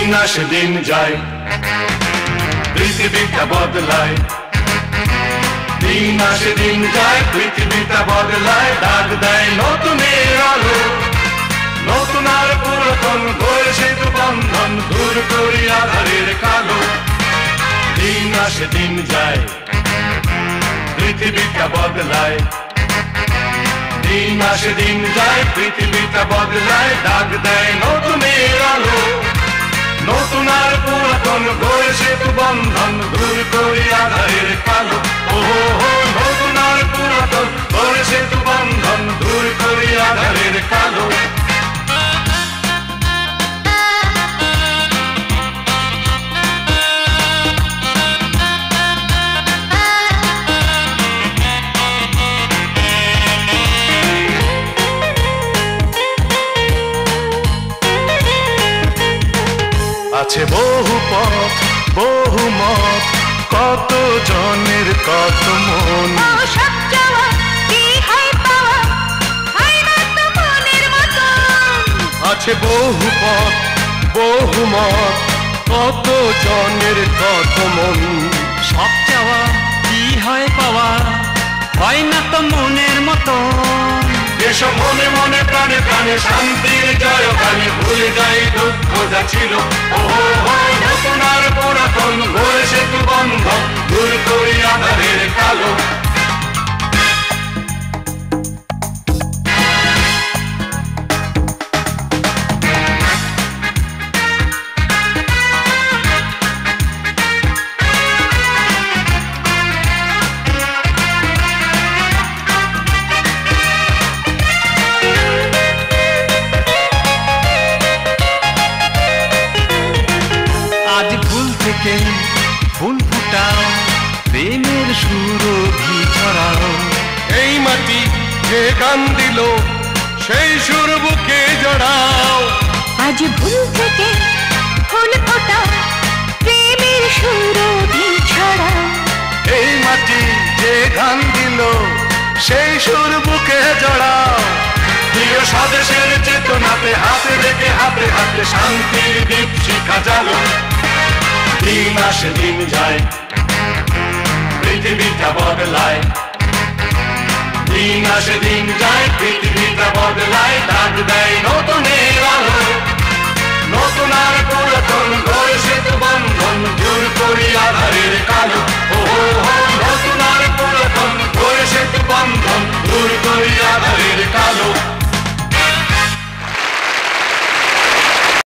দিন আসে দিন যায়, পৃথিবীটা বদলায়। দিন আসে দিন যায়, পৃথিবীটা বদলায়, ডাক দেয় নতুনের আলো। নতুন আর পুরাতন গড়ে সেতু বন্ধন, দূর করি আধারের কালো। দিন আসে দিন যায়, পৃথিবীটা বদলায়। দিন আসে দিন যায়, পৃথিবীটা বদলায়, ডাক দেয় নতুনের আলো। নতুন আর পুরাতন গড়ে সেতু বন্ধন, দূর করি আধারের কালো। ও নতুন আর পুরাতন গড়ে সেতু বন্ধন, দূর করি আধারের কালো। আছে বহু পথ বহু মত, কত জনের কত মন। আছে বহু পথ বহু মত, কত জনের কত মন। সব চাওয়া কি হয় পাওয়া, হয় না তো মনের মতো। এসব মনে মনে প্রাণে প্রাণে শান্তির জয়গানে, ভুলে যাই দুঃখ যা ছিল। ও নতুন আর পুরাতন গড়ে সেতু বন্ধন, দূর করি আধারের কালো। আজ ফুল থেকে ফুল ফুটাও, প্রেমের সুরভি ছড়াও। এই মাটি যে গান দিল, সেই সুর বুকে জড়াও। আজ ফুল থেকে ফুল ফোটাও, প্রেমের সুরভি ছড়াও। এই মাটি যে গান দিল, সেই সুর বুকে জড়াও। প্রিয় স্বদেশের চেতনাতে হাতে রেখে হাতে হাতে শান্তির দীপ শিখা জ্বালো। দিন আসে দিন যায়, পৃথিবীটা বদলায়। দিন আসে দিন যায়, পৃথিবীটা বদলায়, ডাক দেয় নতুনের আলো। নতুন আর পুরাতন গড়ে সেতু বন্ধন, দূর করি আধারের কালো। ও নতুন আর পুরাতন গড়ে সেতু বন্ধন, দূর করি আধারের কালো।